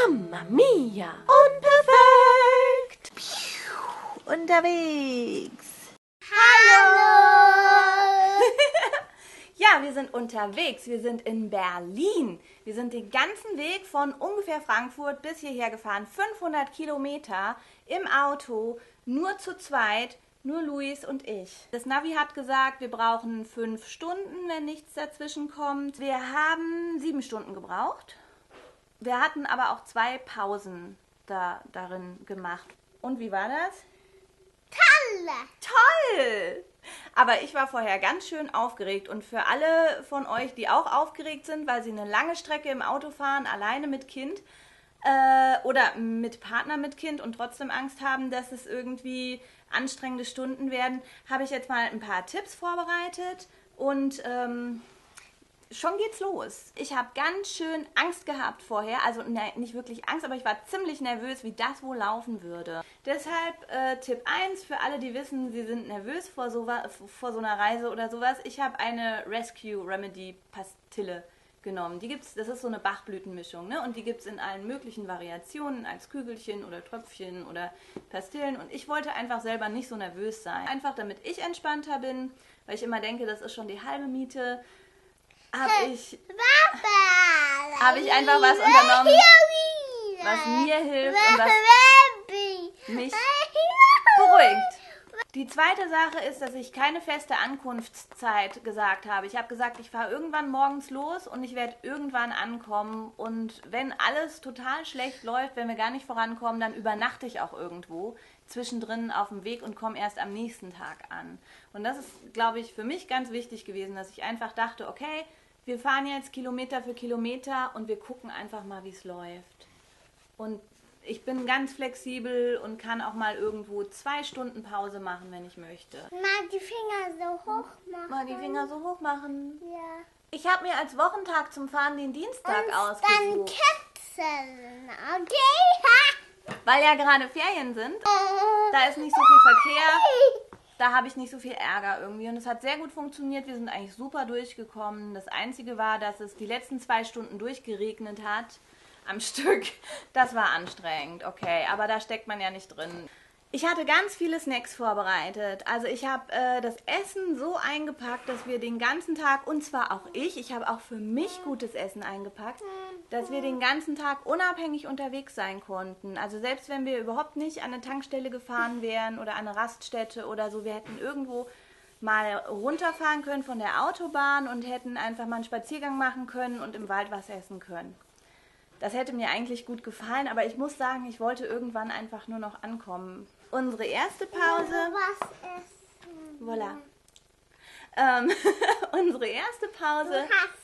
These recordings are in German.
Mamma mia! Unperfekt! Unterwegs! Hallo! Ja, wir sind unterwegs. Wir sind in Berlin. Wir sind den ganzen Weg von ungefähr Frankfurt bis hierher gefahren. 500 Kilometer im Auto, nur zu zweit, nur Luis und ich. Das Navi hat gesagt, wir brauchen 5 Stunden, wenn nichts dazwischen kommt. Wir haben 7 Stunden gebraucht. Wir hatten aber auch 2 Pausen darin gemacht. Und wie war das? Toll! Aber ich war vorher ganz schön aufgeregt und für alle von euch, die auch aufgeregt sind, weil sie eine lange Strecke im Auto fahren, alleine mit Kind oder mit Partner mit Kind und trotzdem Angst haben, dass es irgendwie anstrengende Stunden werden, habe ich jetzt mal ein paar Tipps vorbereitet und schon geht's los. Ich habe ganz schön Angst gehabt vorher, also nicht wirklich Angst, aber ich war ziemlich nervös, wie das wohl laufen würde. Deshalb Tipp 1 für alle, die wissen, sie sind nervös vor so einer Reise oder sowas. Ich habe eine Rescue Remedy Pastille genommen. Die gibt's, das ist so eine Bachblütenmischung, ne? Und die gibt es in allen möglichen Variationen, als Kügelchen oder Tröpfchen oder Pastillen. Und ich wollte einfach selber nicht so nervös sein. Einfach damit ich entspannter bin, weil ich immer denke, das ist schon die halbe Miete. Habe ich einfach was unternommen, was mir hilft und was mich beruhigt. Die zweite Sache ist, dass ich keine feste Ankunftszeit gesagt habe. Ich habe gesagt, ich fahre irgendwann morgens los und ich werde irgendwann ankommen. Und wenn alles total schlecht läuft, wenn wir gar nicht vorankommen, dann übernachte ich auch irgendwo zwischendrin auf dem Weg und komme erst am nächsten Tag an. Und das ist, glaube ich, für mich ganz wichtig gewesen, dass ich einfach dachte, okay, wir fahren jetzt Kilometer für Kilometer und wir gucken einfach mal, wie es läuft. Und ich bin ganz flexibel und kann auch mal irgendwo 2 Stunden Pause machen, wenn ich möchte. Mal die Finger so hoch machen. Mal die Finger so hoch machen. Ja. Ich habe mir als Wochentag zum Fahren den Dienstag Und ausgesucht. dann Kätzchen, okay? Weil ja gerade Ferien sind. Da ist nicht so viel Verkehr. Da habe ich nicht so viel Ärger irgendwie. Und es hat sehr gut funktioniert. Wir sind eigentlich super durchgekommen. Das Einzige war, dass es die letzten 2 Stunden durchgeregnet hat. Am Stück. Das war anstrengend, okay. Aber da steckt man ja nicht drin. Ich hatte ganz viele Snacks vorbereitet. Also ich habe das Essen so eingepackt, dass wir den ganzen Tag, und zwar auch ich habe auch für mich gutes Essen eingepackt, dass wir den ganzen Tag unabhängig unterwegs sein konnten. Also selbst wenn wir überhaupt nicht an eine Tankstelle gefahren wären oder an eine Raststätte oder so, wir hätten irgendwo mal runterfahren können von der Autobahn und hätten einfach mal einen Spaziergang machen können und im Wald was essen können. Das hätte mir eigentlich gut gefallen, aber ich muss sagen, ich wollte irgendwann einfach nur noch ankommen. Unsere erste Pause. Was essen? Voilà. Unsere erste Pause.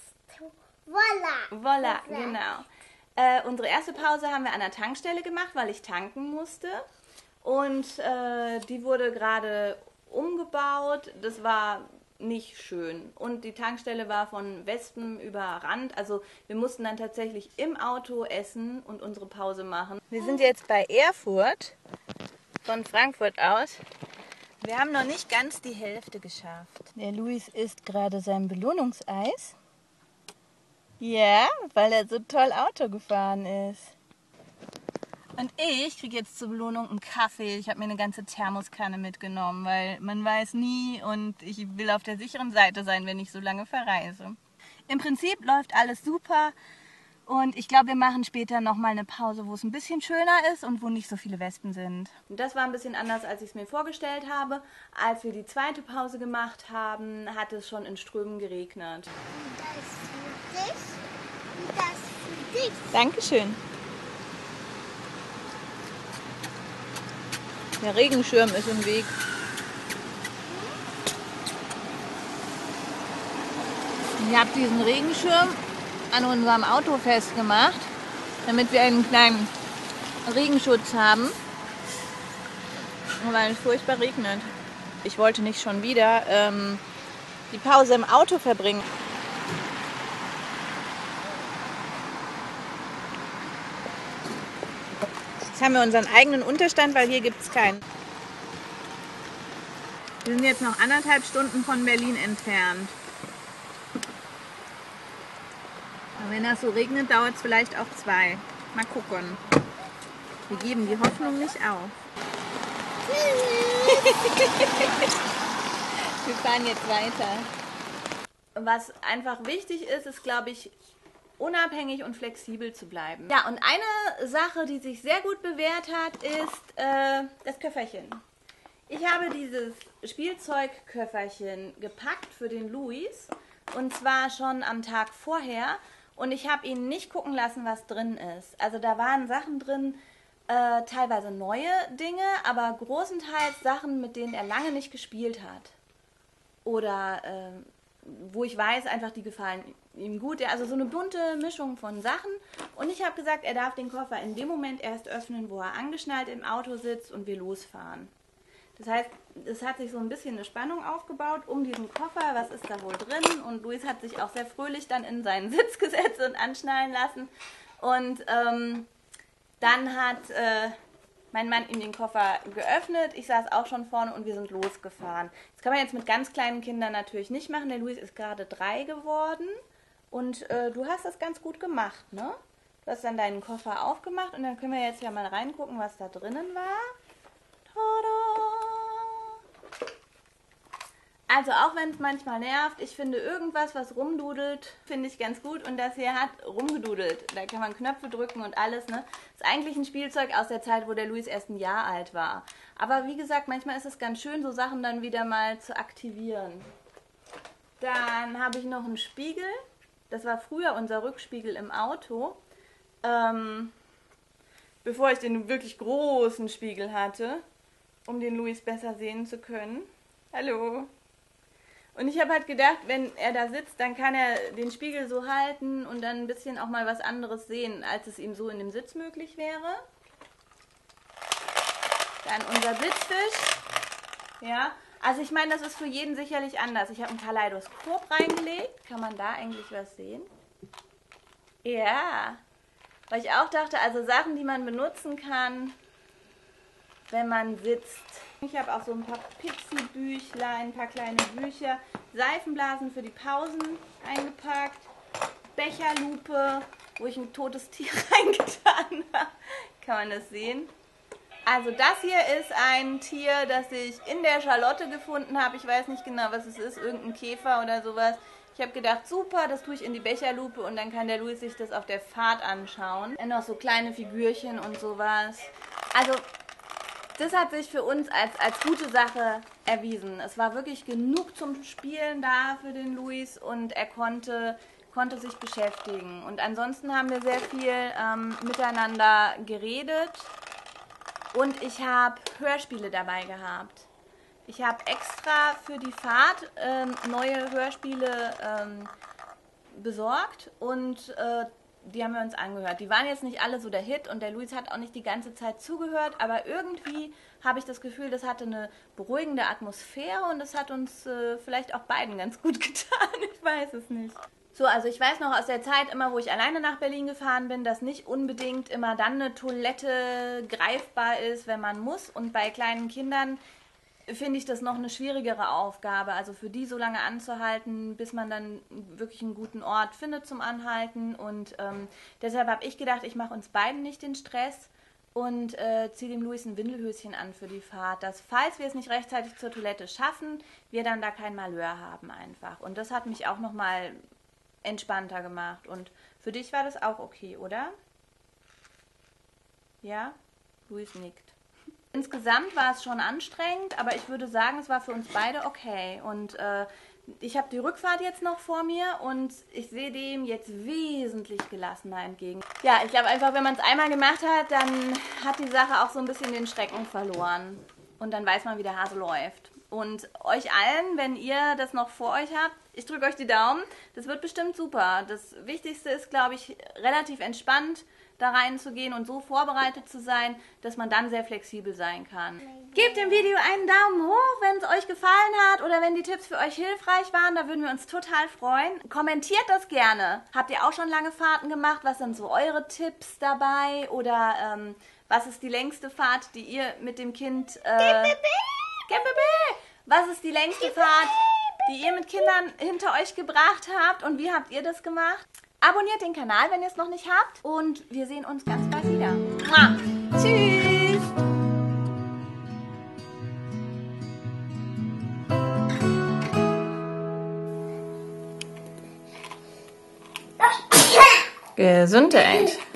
Voilà, genau. Unsere erste Pause haben wir an der Tankstelle gemacht, weil ich tanken musste. Und die wurde gerade umgebaut. Das war nicht schön. Und die Tankstelle war von Wespen überrannt. Also wir mussten dann tatsächlich im Auto essen und unsere Pause machen. Wir sind jetzt bei Erfurt, von Frankfurt aus. Wir haben noch nicht ganz die Hälfte geschafft. Der Luis isst gerade sein Belohnungseis. Ja, weil er so toll Auto gefahren ist. Und ich kriege jetzt zur Belohnung einen Kaffee. Ich habe mir eine ganze Thermoskanne mitgenommen, weil man weiß nie und ich will auf der sicheren Seite sein, wenn ich so lange verreise. Im Prinzip läuft alles super und ich glaube, wir machen später nochmal eine Pause, wo es ein bisschen schöner ist und wo nicht so viele Wespen sind. Und das war ein bisschen anders, als ich es mir vorgestellt habe. Als wir die zweite Pause gemacht haben, hat es schon in Strömen geregnet. Das für dich und das für dich. Dankeschön. Der Regenschirm ist im Weg. Ich habe diesen Regenschirm an unserem Auto festgemacht, damit wir einen kleinen Regenschutz haben, weil es furchtbar regnet. Ich wollte nicht schon wieder die Pause im Auto verbringen. Jetzt haben wir unseren eigenen Unterstand, weil hier gibt es keinen. Wir sind jetzt noch 1,5 Stunden von Berlin entfernt. Aber wenn das so regnet, dauert es vielleicht auch 2. Mal gucken. Wir geben die Hoffnung nicht auf. Wir fahren jetzt weiter. Was einfach wichtig ist, ist, glaube ich, unabhängig und flexibel zu bleiben. Ja, und eine Sache, die sich sehr gut bewährt hat, ist das Köfferchen. Ich habe dieses Spielzeugköfferchen gepackt für den Luis, und zwar schon am Tag vorher, und ich habe ihn nicht gucken lassen, was drin ist. Also da waren Sachen drin, teilweise neue Dinge, aber großenteils Sachen, mit denen er lange nicht gespielt hat. Oder wo ich weiß, einfach die gefallen ihm gut. Also so eine bunte Mischung von Sachen. Und ich habe gesagt, er darf den Koffer in dem Moment erst öffnen, wo er angeschnallt im Auto sitzt und wir losfahren. Das heißt, es hat sich so ein bisschen eine Spannung aufgebaut um diesen Koffer. Was ist da wohl drin? Und Luis hat sich auch sehr fröhlich dann in seinen Sitz gesetzt und anschnallen lassen. Und dann hat mein Mann ihm den Koffer geöffnet. Ich saß auch schon vorne und wir sind losgefahren. Das kann man jetzt mit ganz kleinen Kindern natürlich nicht machen. Der Luis ist gerade 3 geworden. Und du hast das ganz gut gemacht, ne? Du hast dann deinen Koffer aufgemacht und dann können wir jetzt ja mal reingucken, was da drinnen war. Tada! Also auch wenn es manchmal nervt, ich finde irgendwas, was rumdudelt, finde ich ganz gut. Und das hier hat rumgedudelt. Da kann man Knöpfe drücken und alles, ne? Ist eigentlich ein Spielzeug aus der Zeit, wo der Luis erst 1 Jahr alt war. Aber wie gesagt, manchmal ist es ganz schön, so Sachen dann wieder mal zu aktivieren. Dann habe ich noch einen Spiegel. Das war früher unser Rückspiegel im Auto. Bevor ich den wirklich großen Spiegel hatte, um den Luis besser sehen zu können. Hallo. Und ich habe halt gedacht, wenn er da sitzt, dann kann er den Spiegel so halten und dann ein bisschen auch mal was anderes sehen, als es ihm so in dem Sitz möglich wäre. Dann unser Sitzfisch. Ja, also ich meine, das ist für jeden sicherlich anders. Ich habe ein Kaleidoskop reingelegt. Kann man da eigentlich was sehen? Ja, weil ich auch dachte, also Sachen, die man benutzen kann, wenn man sitzt. Ich habe auch so ein paar Pixie-Büchlein, ein paar kleine Bücher, Seifenblasen für die Pausen eingepackt, Becherlupe, wo ich ein totes Tier reingetan habe. Kann man das sehen? Also das hier ist ein Tier, das ich in der Charlotte gefunden habe. Ich weiß nicht genau, was es ist, irgendein Käfer oder sowas. Ich habe gedacht, super, das tue ich in die Becherlupe und dann kann der Luis sich das auf der Fahrt anschauen. Und noch so kleine Figürchen und sowas. Also das hat sich für uns als gute Sache erwiesen. Es war wirklich genug zum Spielen da für den Luis und er konnte sich beschäftigen. Und ansonsten haben wir sehr viel miteinander geredet und ich habe Hörspiele dabei gehabt. Ich habe extra für die Fahrt neue Hörspiele besorgt und die haben wir uns angehört. Die waren jetzt nicht alle so der Hit und der Luis hat auch nicht die ganze Zeit zugehört, aber irgendwie habe ich das Gefühl, das hatte eine beruhigende Atmosphäre und das hat uns vielleicht auch beiden ganz gut getan. Ich weiß es nicht. So, also ich weiß noch aus der Zeit immer, wo ich alleine nach Berlin gefahren bin, dass nicht unbedingt immer dann eine Toilette greifbar ist, wenn man muss. Und bei kleinen Kindern finde ich das noch eine schwierigere Aufgabe, also für die so lange anzuhalten, bis man dann wirklich einen guten Ort findet zum Anhalten. Und deshalb habe ich gedacht, ich mache uns beiden nicht den Stress und ziehe dem Luis ein Windelhöschen an für die Fahrt, dass, falls wir es nicht rechtzeitig zur Toilette schaffen, wir dann da kein Malheur haben einfach. Und das hat mich auch nochmal entspannter gemacht. Und für dich war das auch okay, oder? Ja? Luis nickt. Insgesamt war es schon anstrengend, aber ich würde sagen, es war für uns beide okay. Und ich habe die Rückfahrt jetzt noch vor mir und ich sehe dem jetzt wesentlich gelassener entgegen. Ja, ich glaube einfach, wenn man es einmal gemacht hat, dann hat die Sache auch so ein bisschen den Schrecken verloren. Und dann weiß man, wie der Hase läuft. Und euch allen, wenn ihr das noch vor euch habt, ich drücke euch die Daumen. Das wird bestimmt super. Das Wichtigste ist, glaube ich, relativ entspannt da reinzugehen und so vorbereitet zu sein, dass man dann sehr flexibel sein kann. Gebt dem Video einen Daumen hoch, wenn es euch gefallen hat oder wenn die Tipps für euch hilfreich waren. Da würden wir uns total freuen. Kommentiert das gerne. Habt ihr auch schon lange Fahrten gemacht? Was sind so eure Tipps dabei? Oder was ist die längste Fahrt, die ihr mit dem Kind... Was ist die längste Fahrt, die ihr mit Kindern hinter euch gebracht habt und wie habt ihr das gemacht? Abonniert den Kanal, wenn ihr es noch nicht habt. Und wir sehen uns ganz bald wieder. Mua. Tschüss! Gesundheit.